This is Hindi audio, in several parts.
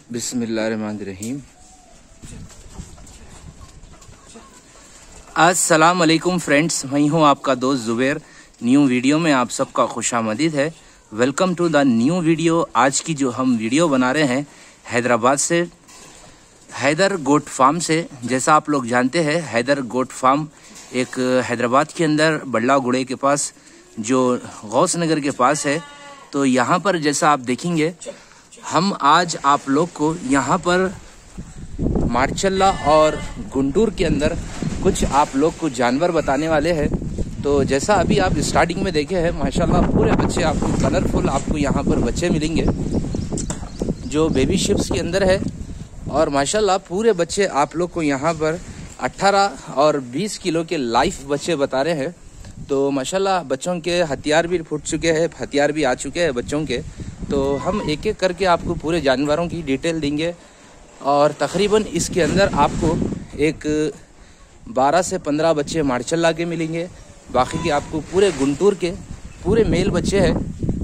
बिस्मिल्लाहिर्रहमानिर्रहीम। अस्सलाम वालेकुम फ्रेंड्स, मैं हूं आपका दोस्त जुबैर। न्यू वीडियो में आप सबका खुशामदीद है। Welcome to the new video. आज की जो हम वीडियो बना रहे हैं हैदराबाद से, हैदर गोट फार्म से। जैसा आप लोग जानते हैं, हैदर गोट फार्म एक हैदराबाद के अंदर बल्ला गुड़े के पास, जो गौस नगर के पास है। तो यहाँ पर जैसा आप देखेंगे, हम आज आप लोग को यहाँ पर मार्चल्ला और गुंटूर के अंदर कुछ आप लोग को जानवर बताने वाले हैं। तो जैसा अभी आप स्टार्टिंग में देखे हैं, माशाल्लाह पूरे बच्चे आपको कलरफुल आपको यहाँ पर बच्चे मिलेंगे जो बेबी शिप्स के अंदर है। और माशाल्लाह पूरे बच्चे आप लोग को यहाँ पर 18 और 20 किलो के लाइव बच्चे बता रहे हैं। तो माशाल्लाह बच्चों के हथियार भी फूट चुके हैं, हथियार भी आ चुके हैं बच्चों के। तो हम एक एक करके आपको पूरे जानवरों की डिटेल देंगे और तकरीबन इसके अंदर आपको एक 12 से 15 बच्चे मार्चल्ला के मिलेंगे। बाकी के आपको पूरे गुंटूर के पूरे मेल बच्चे हैं।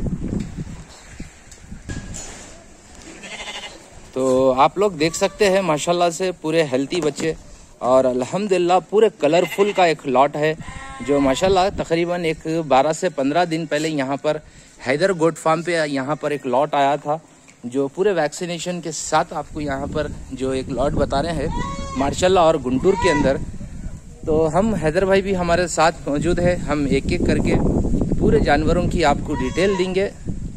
तो आप लोग देख सकते हैं माशाल्लाह से पूरे हेल्थी बच्चे और अल्हम्दुलिल्लाह पूरे कलरफुल का एक लॉट है जो माशाल्लाह तकरीबन एक 12 से 15 दिन पहले यहाँ पर हैदर गोट फार्म पे यहाँ पर एक लॉट आया था, जो पूरे वैक्सीनेशन के साथ आपको यहाँ पर जो एक लॉट बता रहे हैं मार्शल्ला और गुंटूर के अंदर। तो हम हैदर भाई भी हमारे साथ मौजूद है। हम एक एक करके पूरे जानवरों की आपको डिटेल देंगे।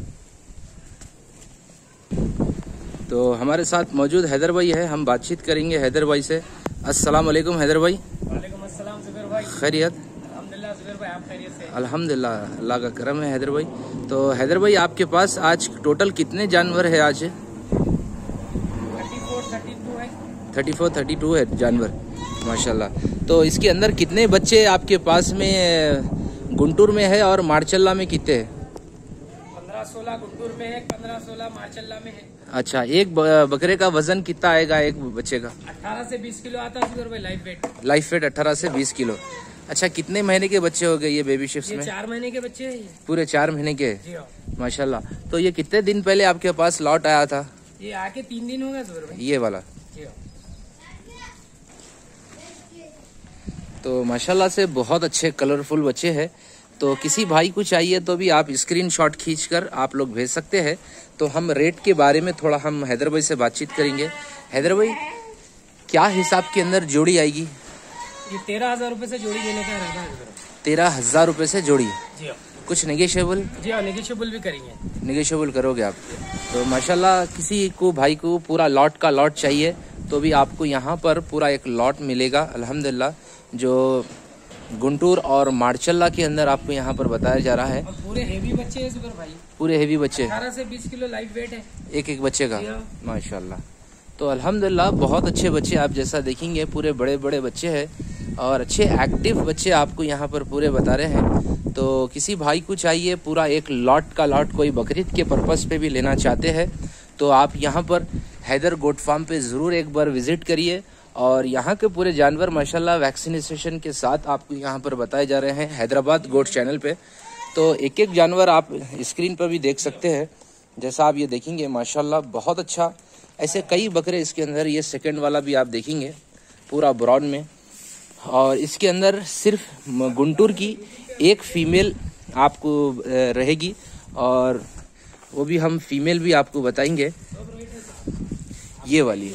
तो हमारे साथ मौजूद हैदर भाई है, हम बातचीत करेंगे हैदर भाई से। अस्सलाम वालेकुम हैदर भाई। वालेकुम अस्सलाम जुबैर भाई। खैरियत? अल्हम्दुलिल्लाह जुबैर भाई, आप खैरियत से? अल्हम्दुलिल्लाह, अल्लाह का करम है हैदर भाई। तो हैदर भाई आपके पास आज टोटल कितने जानवर है आज? 34 32 है जानवर माशाल्लाह। तो इसके अंदर कितने बच्चे आपके पास में गुंटूर में है और मार्चल्ला में कितने हैं? 15-16 गुंटूर में है, 15-16 मार्चल्ला में है। अच्छा, एक बकरे का वजन कितना आएगा एक बच्चे का? 18 से 20 किलो आता है जुबैर भाई, लाइव वेट। लाइफ वेट 18 से 20 किलो। अच्छा, कितने महीने के बच्चे हो गए ये बेबी शिप्स में? 4 महीने के बच्चे हैं। पूरे 4 महीने के जी हाँ। माशाल्लाह। तो ये कितने दिन पहले आपके पास लॉट आया था? ये आके 3 दिन हो गए जुबैर भाई। ये वाला? जी हाँ। तो माशाल्लाह से बहुत अच्छे कलरफुल बच्चे हैं। तो किसी भाई को चाहिए तो भी आप स्क्रीनशॉट खींचकर आप लोग भेज सकते हैं। तो हम रेट के बारे में थोड़ा हम हैदर भाई से बातचीत करेंगे। हैदर भाई, क्या हिसाब के अंदर जोड़ी आएगी? ये 13,000 रुपए से जोड़ी देने का रहता है जुबैर भाई। 13,000 रुपए से जोड़ी? जी हाँ। कुछ नेगोशिएबल? जी हाँ, नेगोशिएबल भी करेंगे। नेगोशिएबल करोगे आप? तो माशाल्लाह किसी को भाई को पूरा लॉट का लॉट चाहिए तो भी आपको यहाँ पर पूरा एक लॉट मिलेगा अल्हम्दुलिल्लाह, जो गुंटूर और मार्चल्ला के अंदर आपको यहाँ पर बताया जा रहा है। और पूरे हेवी बच्चे हैं जुबैर भाई। पूरे हेवी बच्चे? 18 से 20 किलो लाइव वेट है एक एक बच्चे का? जी हाँ। माशाल्लाह। तो अल्हम्दुलिल्लाह बहुत अच्छे बच्चे आप जैसा देखेंगे, पूरे बड़े बड़े बच्चे हैं और अच्छे एक्टिव बच्चे आपको यहाँ पर पूरे बता रहे हैं। तो किसी भाई को चाहिए पूरा एक लॉट का लॉट, कोई बकरीद के पर्पस पे भी लेना चाहते हैं तो आप यहाँ पर हैदर गोट फार्म पे ज़रूर एक बार विजिट करिए। और यहाँ के पूरे जानवर माशाल्लाह वैक्सीनेशन के साथ आपको यहाँ पर बताए जा रहे हैं हैदराबाद गोट चैनल पे। तो एक एक जानवर आप स्क्रीन पर भी देख सकते हैं। जैसा आप ये देखेंगे माशाल्लाह बहुत अच्छा, ऐसे कई बकरे इसके अंदर। ये सेकंड वाला भी आप देखेंगे पूरा ब्रॉड में। और इसके अंदर सिर्फ गुंटूर की एक फीमेल आपको रहेगी और वो भी हम फीमेल भी आपको बताएंगे। ये वाली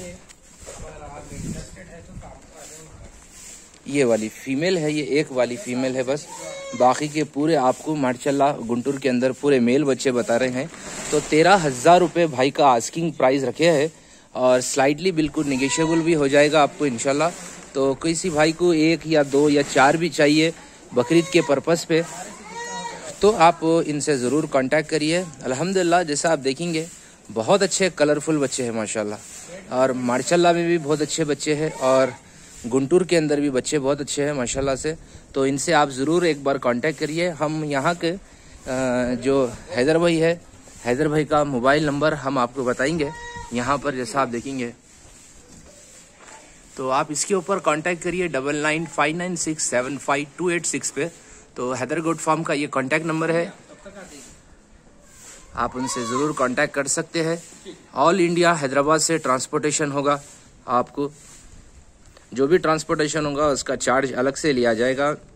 फीमेल है, ये एक वाली फीमेल है बस। बाकी के पूरे आपको मार्चल्ला गुंटूर के अंदर पूरे मेल बच्चे बता रहे हैं। तो 13,000 रुपये भाई का आस्किंग प्राइस रखे हैं और स्लाइटली बिल्कुल निगेशियबल भी हो जाएगा आपको इंशाल्लाह। तो किसी भाई को 1 या 2 या 4 भी चाहिए बकरीद के पर्पस पे तो आप इनसे ज़रूर कांटेक्ट करिए। अल्हम्दुलिल्लाह जैसा आप देखेंगे बहुत अच्छे कलरफुल बच्चे हैं माशाल्लाह। और मार्शल्ला में भी बहुत अच्छे बच्चे हैं और गुंटूर के अंदर भी बच्चे बहुत अच्छे हैं माशाल्लाह से। तो इनसे आप ज़रूर एक बार कांटेक्ट करिए। हम यहाँ के जो हैदर भाई है, हैदर भाई का मोबाइल नंबर हम आपको बताएंगे यहाँ पर जैसा आप देखेंगे। तो आप इसके ऊपर कांटेक्ट करिए 9959675286 पे। तो हैदर गोट फार्म का ये कांटेक्ट नंबर है। आप उनसे ज़रूर कांटेक्ट कर सकते हैं। ऑल इंडिया हैदराबाद से ट्रांसपोर्टेशन होगा। आपको जो भी ट्रांसपोर्टेशन होगा उसका चार्ज अलग से लिया जाएगा।